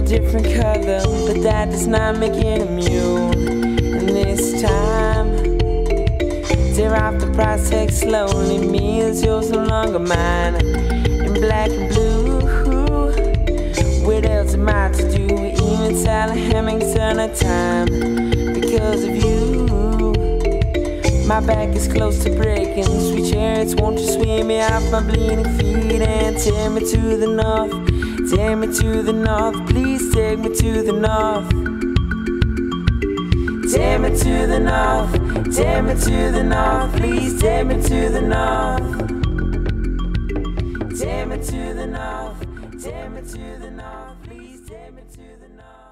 different color, but that does not make it immune. And this time, tear off the price tag slowly, means yours no longer mine. In black and blue, what else am I to do? Even Sally Hemingson at time. Because of you, my back is close to breaking. Sweet chariots, won't you swing me off my bleeding feet and take me to the north? Take me to the north, please take me to the north. Take me to the north, take me to the north, please take me to the north. Take me to the north, take me to the north, please take me to the north.